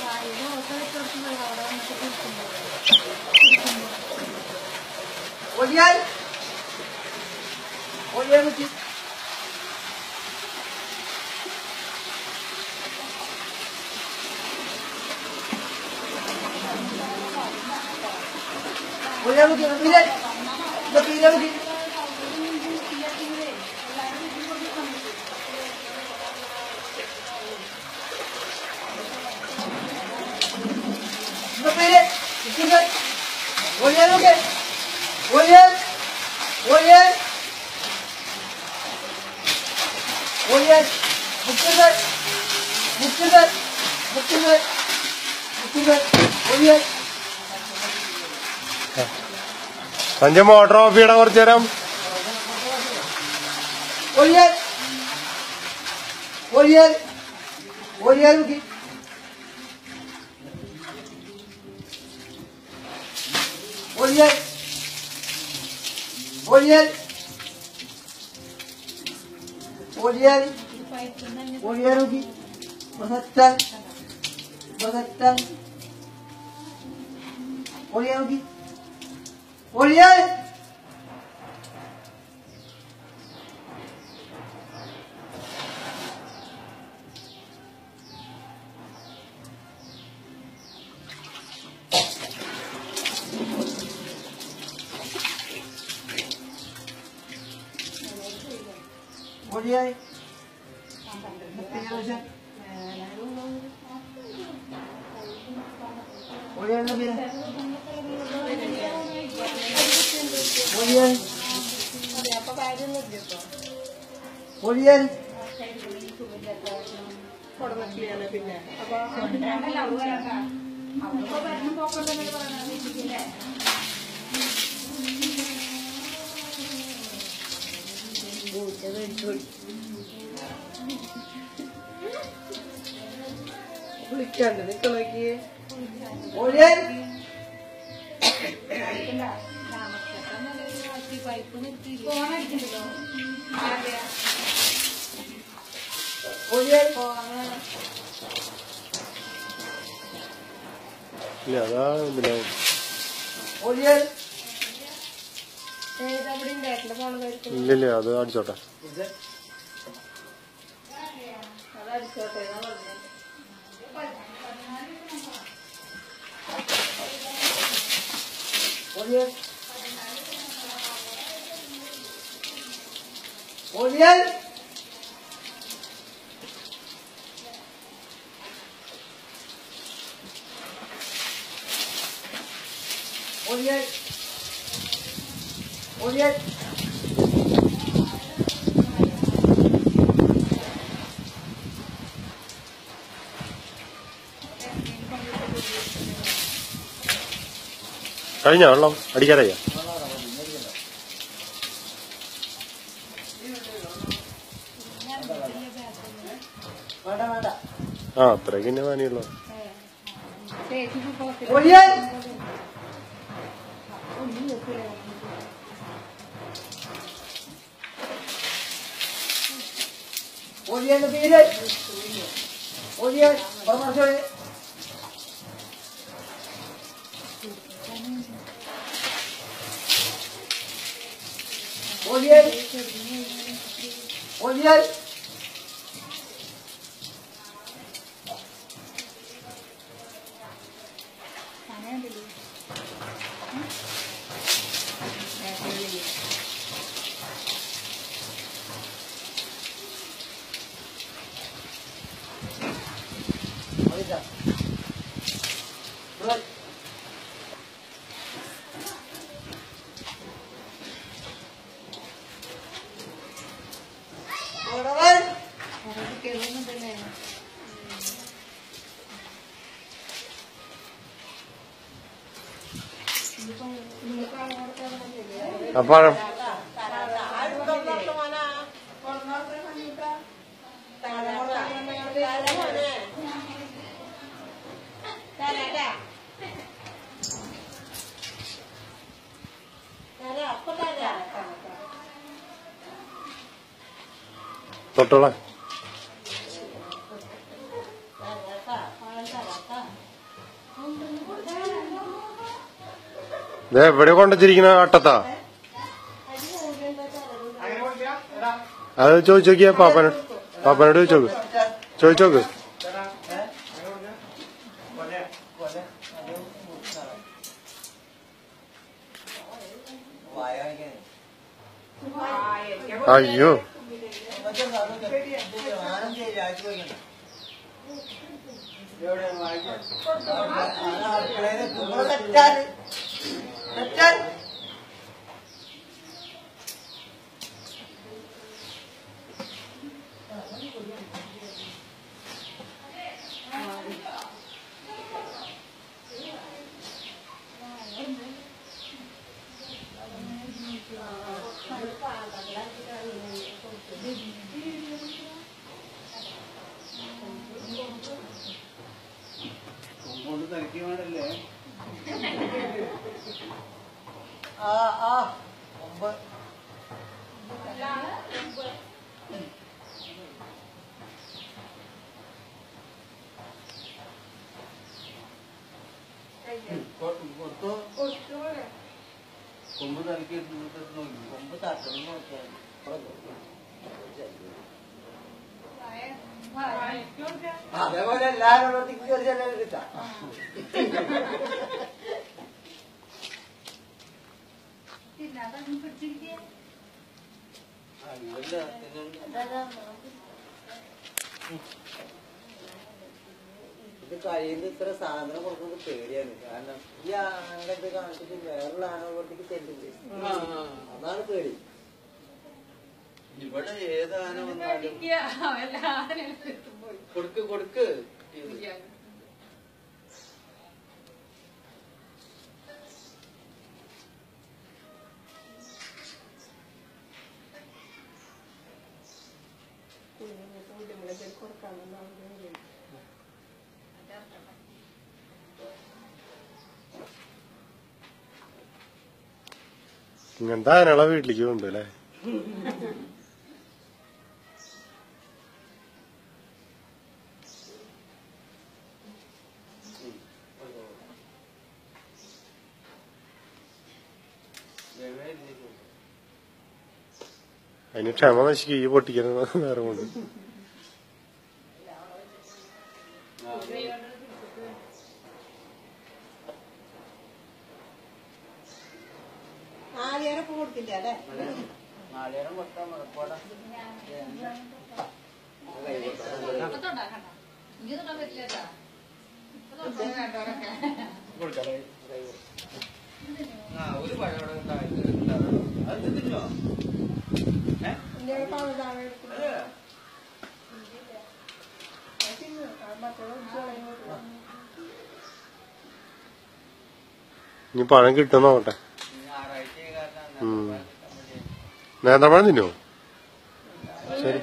Oye, oye, Luchi. Oye, Luchi, no pide, Luchi. No pide, escucha. Oye, Luchi. Oye, oye, oye, mujer, oye. Sanjay motor off ചെയ്യടാ കുറച്ചു നേരം. Oye, oye, oye, Luchi. Oye. Oriel, Oriel, Oriel lagi, Basatan, Oriel lagi, Oriel, Oriel, Oriel lagi, Oriel, Oriel, വിളിക്കാണ്ട് നിക്ക നോക്കിയേ ഓടിയാൽ ഓടിയാൽ ഇല്ല അതാ ഓടിയാൽ ഇല്ലില്ല അത് അടിച്ചോട്ടെ. Oriel, Oriel, Oriel, Oriel. കഴിഞ്ഞോ വെള്ളം അടിക്കാതയ്യ? ആ അത്രയ്ക്ക് തന്നെ പനിയുള്ളൂ. Oriel, Oriel lebih ini, Oriel, bermasuk ini. Oriel, Oriel, അപ്പൊ തൊട്ടോളാം. ഇത് എവിടെ കൊണ്ടുവച്ചിരിക്കുന്ന അട്ടത്താ? അത് ചോദിച്ചു നോക്കിയാ പാപ്പനോട് ചോദിച്ചോക്ക്. അയ്യോ കൊമ്പ് തലക്കി കൊമ്പ് തട്ടണം നോക്കിയാൽ അതേപോലെ എല്ലാവരും കിട്ടാം. ഇത് കഴിയുന്ന ഇത്ര സാധനം കൊടുക്കുന്നത് പേടിയാണ്. കാരണം ഈ ആനയുടെ ഇത് കാണിച്ചിട്ട് വേറുള്ള ആനകൾക്ക് ചെല്ലില്ലേ, അതാണ് പേടി. ഇവിടെ ഏത് ആന വന്നാലും കൊടുക്ക് ഇങ്ങനത്തെ ആനകളെ വീട്ടിലേക്ക് ഉണ്ട് അല്ലേ? അതിന് ക്ഷമ നശിക്കും ഈ പൊട്ടിക്കുന്ന നേരം കൊണ്ട്. നാളികേരം കൊടുത്താൽ മുളക്കോട ഒരു പഴം അത് തിന്നോ? ഇനി പഴം കിട്ടും നോക്കട്ടെ. നേന്ത്രപ്പഴം തിന്നോ? ശരി.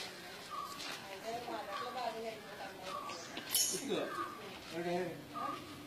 Okay.